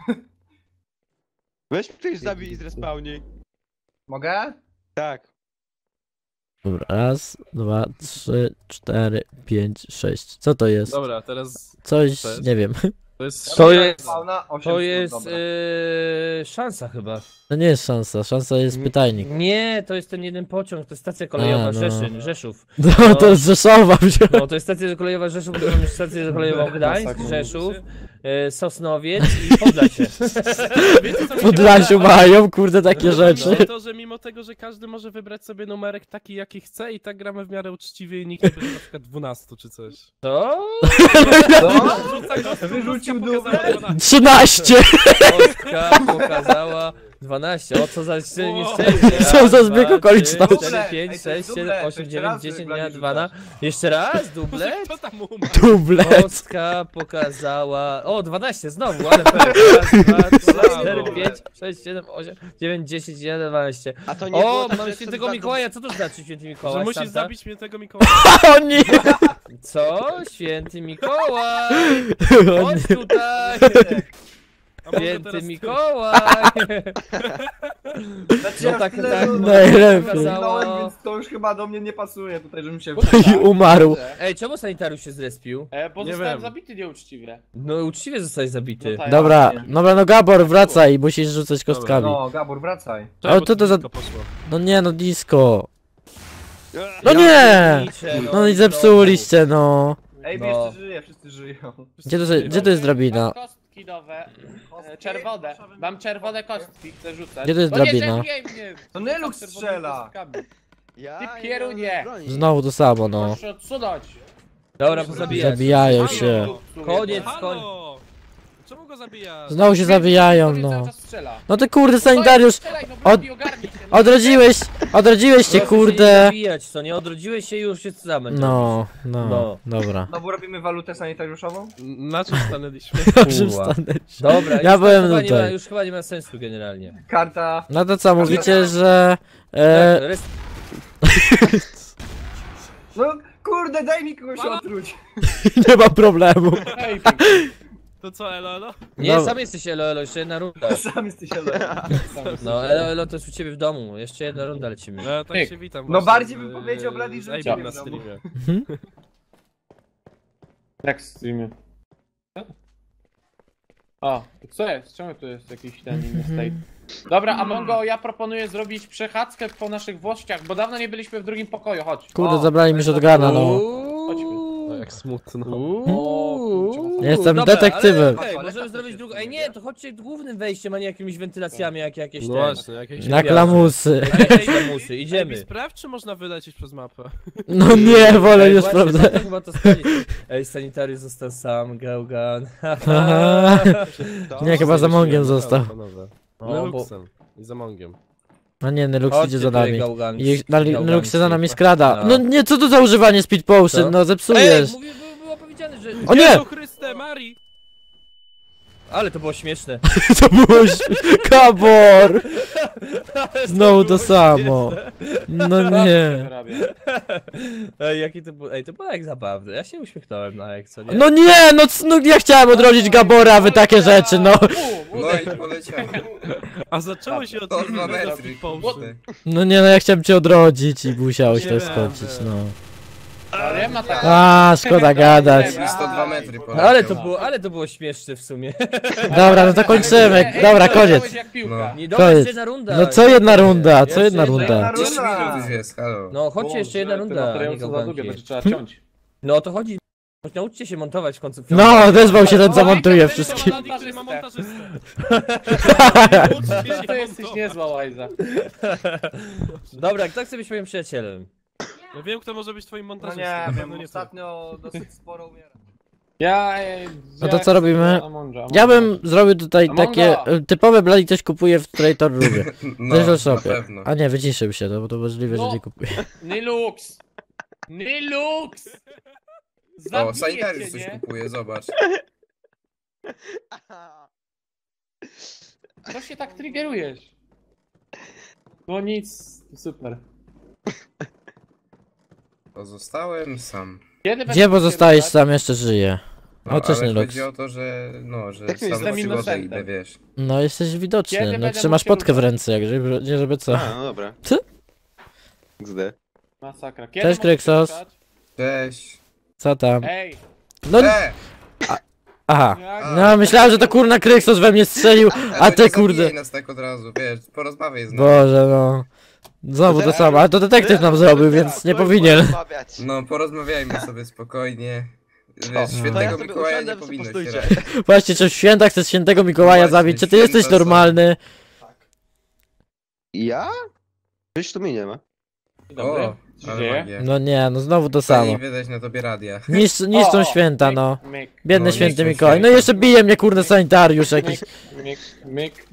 Weź ktoś zabij i zrespawni. Mogę? Tak. dobra, raz, dwa, trzy, cztery, pięć, sześć. Co to jest? Dobra, teraz Coś, To jest- nie wiem. to jest... To jest- Fauna, osiem To sztuk, jest dobra. yy, szansa chyba. To nie jest szansa, szansa jest pytajnik. Nie, to jest ten jeden pociąg, to jest stacja kolejowa A, no. Rzeszyn, Rzeszów. No to jest Rzeszowa. No to jest stacja kolejowa Rzeszów, potem jest stacja kolejowa Gdańsk, Rzeszów, yy, Sosnowiec i Podlasie. Wiecie, co mi W się Podlasiu podoba? mają, kurde, takie Podoba mi rzeczy. się to, że mimo tego, że każdy może wybrać sobie numerek taki jaki chce i tak gramy w miarę uczciwie i nikt nie będzie na przykład dwunastu czy coś. To? Co? Rzuca kostką, Wyrzucił kostka dupę. pokazała dwanaście. trzynaście! Kostka pokazała dwanaście. O, co za szczęście, nieszczęście. Co za Raz, zbieg dwa, okoliczności. trzy, cztery, pięć, Ej, to jest sześć, siedem, dublet. osiem, Jeszcze dziewięć, raz dziesięć, Blady nie, dwana. rzucasz. Jeszcze raz, Boże, dublet. kto tam umarł? Dublet. Kostka pokazała... O, dwanaście znowu, ale pewnie. Raz, dwa, trzy, cztery, pięć, sześć, siedem, osiem, dziewięć, dziesięć, jedenaście, dwanaście. A to nie było O, tak, mamy że świętego chcę Mikołaja, co to znaczy święty Że Mikołaj? musisz Santa? zabić mnie tego Mikołaja. O nie! Co? Święty Mikołaj! O Chodź nie. tutaj! A może Święty teraz ty? Mikołaj! Znaczy, No ja tak, tyle tak. Najlepiej. zginąłem, więc to już chyba do mnie nie pasuje tutaj, żebym się I umarł. Ej, czemu sanitariusz się zrespił? E, bo Nie zostałem wiem. zabity nieuczciwie. No uczciwie zostałeś zabity. No tak. Dobra, dobra, no Gabor, wracaj, musisz rzucać kostkami. No, Gabor, wracaj. Czekaj, Ale bo co to za- wszystko poszło. No nie, no disco. No Ja nie! pierniczę, No i zepsuliście, no. Ej, No. jeszcze żyje, wszyscy żyją. Gdzie to, gdzie to jest drabina? Mam kostki nowe, e, czerwone. Mam czerwone kostki, chcę rzucać. Gdzie to jest No nie drabina? zabijaj mnie! To Nyluk Czerwonymi strzela. kostkami. Ja Ty nie pierunie. mam broni. Znowu to samo, no. Proszę odsunąć. Dobra, pozabijać. Zabijają Halo! się. Koniec, koniec. Halo! Czemu go zabijasz? Znowu się zabijają, Cały no. czas strzela. No ty kurde, sanitariusz, Strzelaj, no od- Blady, ogarnij się, no. odrodziłeś, odrodziłeś się, Proszę się nie kurde. zabijać, co nie? Odrodziłeś się i już się zamęczył. No, no, No. dobra. No bo robimy walutę sanitariuszową? Na czym stanęliśmy? Dobrze Kurwa. wstanę. Dobra, Ja już byłem chyba nie ma, tutaj. już chyba nie ma sensu generalnie. Karta. No to co, mówicie, że... E, Tak, rest... No kurde, daj mi kogoś otruć. nie ma problemu. Ej, To co, elo, elo? Nie, No. sam jesteś elo, elo, jeszcze jedna runda. Sam jesteś ale. No, elo, elo to jest u ciebie w domu, jeszcze jedna runda lecimy. No ja tak Pyk. się witam. No właśnie bardziej z- bym powiedział, Blady, że z Abe'em ciebie na w domu. streamie. Jak streamy? O, co jest? Czemu tu jest jakiś ten inny state? Dobra, Amongo, ja proponuję zrobić przechadzkę po naszych włościach, bo dawno nie byliśmy w drugim pokoju, chodź. Kurde, O, zabrali mi shotguna, no. Uuu. No jak smutno. Uuu. Jestem Dobra, detektywem. Ale, okej, możemy zrobić drugą. Ej, nie, to chodźcie głównym wejściem, a nie jakimiś wentylacjami, jak jakieś No te. właśnie, jakieś... Na klamusy. Ej, musy, Idziemy. idziemy. Sprawdź, czy można wylecieć przez mapę. No nie, wolę Ej, już, właśnie, prawda? warto chyba to sprawdzić. Ej, sanitariusz został sam, Gaugan. Aha. Nie, chyba za Mongiem Lecimy, został. panowie. O, No, bo- Luxem. I za Mongiem. A nie, Nylux Chodźcie idzie za tutaj, nami. gałganki, I Nal- gałganki. Nylux się za nami skrada. No. No nie, co to za używanie speed Co? potion? No Ej, zepsujesz. mówię, było, było powiedziane, że... O nie! Jezu Chryste, Mari! Ale to było śmieszne. To było Gabor! Ale Znowu to było samo. śmieszne. No nie. Ej, jaki to był... Ej, to było jak zabawne. Ja się uśmiechnąłem na jak, co nie? No nie, no, c- no ja chciałem odrodzić Gabora, a wy takie rzeczy, no. No i poleciałem. A zaczęło się od To dwa jednego metry, speedpotion. kurde. No nie, no ja chciałem cię odrodzić i musiałeś to Nie skończyć, no. Ale nie ma tak. A, szkoda gadać. I sto dwa metry poleciał. Ale to było, ale to było śmieszne w sumie. Dobra, no to kończymy. Dobra, koniec. Jak piłka. No. Nie, dobra, Koniec. jeszcze jedna runda. No co jedna runda, co Jeszcze jedna jedna runda? runda. dziesięć minut już jest, halo. No, chodźcie, jeszcze jedna runda. nie gałganki. Będzie trzeba ciąć. No o to chodzi. Nauczcie się montować w końcu. No, odezwał się, ten O, zamontuje Wajza, wszystkim. ty Montażystę. Ma montażystę. Ty to jesteś niezła, Łajza. Dobra, kto chce być moim przyjacielem? Ja wiem, kto może być twoim No montażystą. nie na wiem, pewno nie ty. ostatnio dosyć sporo umieram. Ja... e, No to ja co robimy? Amonja, Amonja. Ja bym zrobił tutaj Amongo! takie e, typowe Bloody coś kupuje w Traitor Roomie. No, Też w na shopie. pewno. A nie, wyciszył się, no bo to możliwe, że No. nie kupuje. Nylux! Nylux! O, Zabiję sanitariusz cię, coś nie? kupuje, zobacz. Co się tak triggerujesz? No nic, super. Pozostałem sam. Kiedy Gdzie będę zostajesz się sam, jeszcze żyje. No, O, cześć ale Nylux. chodzi o to, że no, że Jak sam jestem na przygodę innocentem. idę, wiesz. No jesteś widoczny, Kiedy no będę trzymasz mógł się potkę w ruszać? ręce, jak żeby, nie żeby co. A, no dobra. Co? X D. Masakra. Kiedy Cześć, mogę się Kryksos. ruszać? Cześć. Co tam? Ej! No, E! aha. Jak... No myślałem, że to kurna Kryksos we mnie strzelił, a to ty nie kurde. zabijaj nas tak od razu, wiesz, porozmawiaj z nami. Boże no. Znowu to samo, ale to detektyw nam zrobił, więc nie powinien. Rozmawiać. No, porozmawiajmy sobie spokojnie. Wiesz, To ja świętego sobie Mikołaja usiądę, nie wy powinno się postujcie. radzić. Właśnie, czy w święta chcesz świętego Mikołaja Właśnie, zabić? Czy ty święta jesteś są. normalny? Ja? Wiesz, tu mnie nie ma. Dobry. O, Co się ale dzieje? magia. No nie, no znowu to Samo. samo. Nie wydać na tobie radia. Niszcz, O, niszczą o, święta, myk, no. Myk, Biedny No, święty niszczą Mikołaj. No święta. i jeszcze bije mnie kurde sanitariusz jakiś. myk, myk.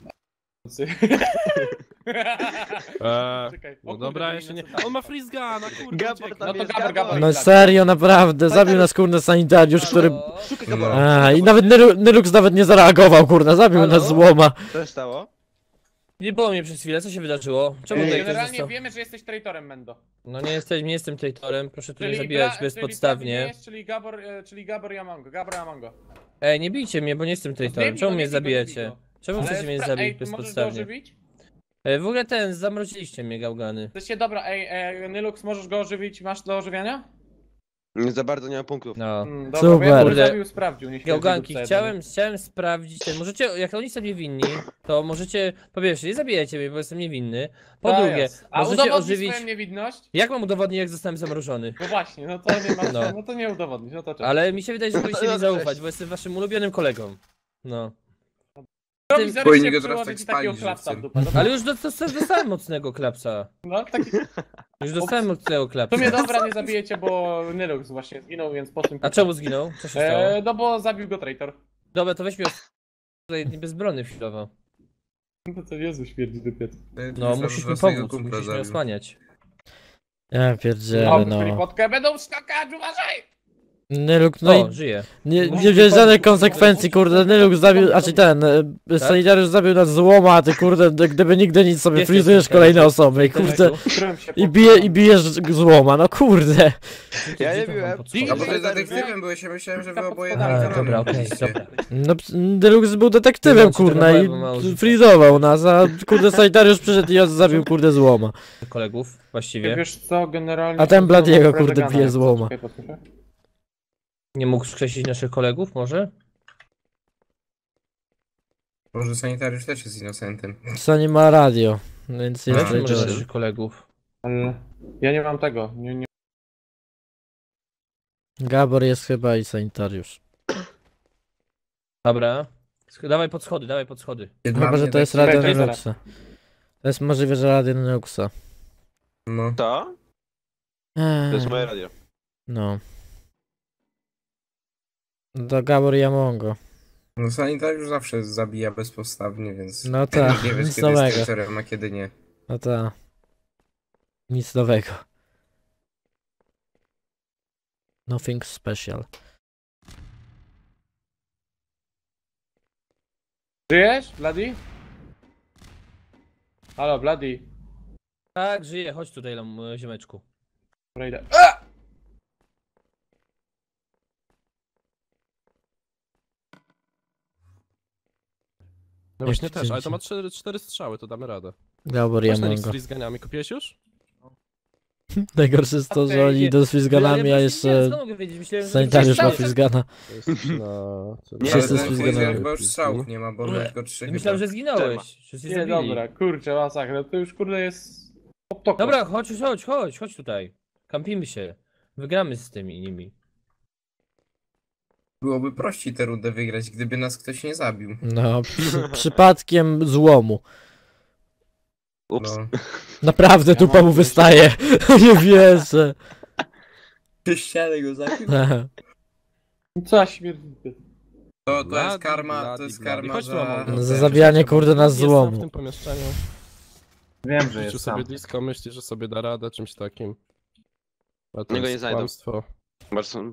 Eee, Czekaj, no o dobra, kurde, jeszcze nie. inne On ma freeze guna, kurde, Gabor uciekł. tam No to jest, Gabor, Gabor. No serio, naprawdę, zabił nas kurde sanitariusz, który... O, Szukaj No. Gabora. A, i nawet Nylu- Nylux nawet nie zareagował, kurna, zabił Halo? nas z łoma. Co się stało? nie było mnie przez chwilę, co się wydarzyło? Czemu Ej, tutaj ktoś Generalnie został? wiemy, że jesteś traitorem, Mendo. No nie jestem, nie jestem traitorem, proszę tu nie Czyli zabijać Bra- czyli bezpodstawnie. Prawi nie jest, czyli Gabor, e, czyli Gabor Yamango. Gabor Yamango. Ej, nie bijcie mnie, bo nie jestem traitorem. Nie bij Czemu go, mnie nie bij go, nie bij zabijacie? go. Czemu Ale chcecie mnie spra- zabić ej, możesz go bezpodstawnie? ożywić? Ej, w ogóle ten, zamroziliście mnie gałgany. To się dobra, ej, e, Nylux, możesz go ożywić? Masz do ożywiania? Nie za bardzo nie ma punktów. No. Mm, dobra, bo Super. ja bym Kurde. zabił, sprawdził, nie śmierdzi Gałganki, dupca chciałem, jedynie. chciałem sprawdzić ten. Możecie, jak oni są niewinni, to możecie. Po pierwsze, nie zabijajcie mnie, bo jestem niewinny. Po To drugie, jest. A możecie udowodnij ożywić. swoją niewinność? Jak mam udowodnić, jak zostałem zamrożony? No właśnie, no to nie ma, No. no. to nie udowodnić, no to czemu? Ale mi się wydaje, że powinniście mi No, zaufać, cześć. bo jestem waszym ulubionym kolegą. No. Robi tym- zarysie Powinni go teraz przełożyć tak i takiego spalić klapsa w żywcem. dupę. Ale już do, to, to, dostałem mocnego klapsa. No, taki... Już dostałem mocnego To klapsa. mnie dobra, nie zabijecie, bo Nylux właśnie zginął, więc po tym... A czemu zginął? Co się stało? E, no bo zabił go traitor. Dobra, to weź mnie od- tutaj bezbrony chwilowo. No to Jezu, śmierdzi dupiec. No, musisz mi pomóc, musisz mnie osłaniać. Ja pierdzielę, O, no. potkę będą skakać, uważaj! Nylux, no O, i żyje. nie, musisz nie mi wziąłeś żadnych pomóc, konsekwencji, musisz kurde, mi pomóc, Nylux zabił, pomóc, a czy ten, e, sanitariusz zabił nas z łoma, a ty kurde, d- gdyby nigdy nic sobie Jesteś frizujesz sanitariusz. kolejne osoby i kurde, Którym się i bije, i bijesz z łoma, no kurde. Ja nie Gdzie to biłem. mam podsłuchać? A bo ty Dobra, detektywem byłeś, ja myślałem, że wy oboje A, A, tam dobra, okej, byliście. dobra. No, ps- Nylux był detektywem, Wyłączcie kurna, ten i mobile, bo ma użycie. frizował nas, a kurde, sanitariusz przyszedł i nas zabił, kurde, z łoma. Kolegów, właściwie. Wiesz co, generalnie... A ten to Bladiego, mam kurde, Predegana. bije z łoma. Czekaj, posłuchaj. Nie mógł skreślić naszych kolegów, może? Może sanitariusz też jest innocentem. Sani ma radio, więc jest A, Weź może traitorem. naszych kolegów. Ale ja nie mam tego, nie, nie... Gabor jest chyba i sanitariusz. Dobra. Sk- Dawaj pod schody, dawaj pod schody. Chyba, że to jest Czekaj, radio czekaj, Nyluxa. To jest możliwe, że radio Nyluxa. No. To? Eee, To jest moje radio. No. Do Gabor i Amongo. No sanitariusz zawsze zabija bezpodstawnie, więc... No tak, Nie wiesz, nic kiedy jest nowego. traitorem, a kiedy nie. No to... Nic nowego. Nothing special. Żyjesz, Bloody? Halo, Bloody. Tak, żyję, chodź tutaj, lam- ziomeczku. Dobra, idę. No właśnie Jak też, ale to cięcie. ma cztery, cztery strzały, to damy radę. Gabor, ja Masz na mam nich z go. freezganiami, kupiłeś już? Najgorsze jest to, że oni idą z fizganami, a jeszcze sanitariusz ma fizgana. To jest na... Nie, Wszyscy ten z Freezer fizganami. chyba już strzałów nie ma, bo on ma tylko trzy chyba. Myślałem, że zginąłeś, że się Nie, zabili. dobra, kurczę, masakra, to już kurde jest... Optoko. Dobra, chodź, chodź, chodź, chodź tutaj. Kampimy się. Wygramy z tymi nimi. Byłoby prościej tę rundę wygrać, gdyby nas ktoś nie zabił. No, przy, przypadkiem złomu. Ups. No. Naprawdę Ja dupa mam mu coś- wystaje. Nie wierzę. Przez ścianę go zabił? Co śmierdzi. To, to Bladi, jest karma, bladi, to jest bladi. karma Chodź tu, za... Among Us. No, za zabijanie, kurde, nas Jest tam złomu. w tym pomieszczeniu. Wiem, że Rzucił jest sobie sam. disco, myśli, że sobie da radę czymś takim. A to Niego nie jest znajdą. kłamstwo. Bardzo...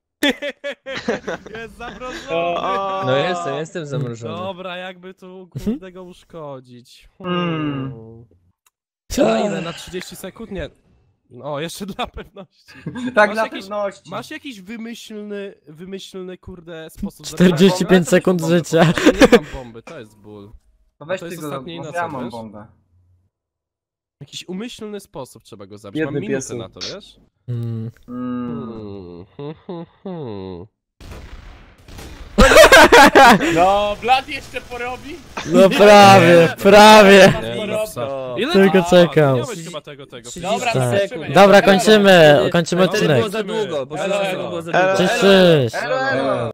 Jest zamrożony! O, No jestem, jestem zamrożony. Dobra, jakby tu kurde go uszkodzić. Mm. Hmm. Na ile? Na trzydzieści sekund? Nie. O, jeszcze dla pewności. Tak, Masz dla jakiś- pewności. Masz jakiś wymyślny, wymyślny kurde sposób czterdzieści pięć sekund bombę życia. Ja nie mam bomby, to jest ból. To weź to jest ty go, ostatniej bo nocy, ja mam wiesz? bombę. Jakiś umyślny sposób trzeba go zabić. Biedny Mam minutę piesu. na to, wiesz? Mm. Mm. Hmm, hmm, hmm, hmm. No, Bloody jeszcze porobi? No prawie, prawie. Nie, no, psa. Ile? Tylko A, czekał. Miałeś chyba tego, tego. trzydzieści Dobra, Tak. kończymy. Dobra, kończymy, kończymy Ale wtedy odcinek. było za długo, bo Elo, szesnaście elo. sekund było za Elo, długo. Cześć, cześć. Elo, elo.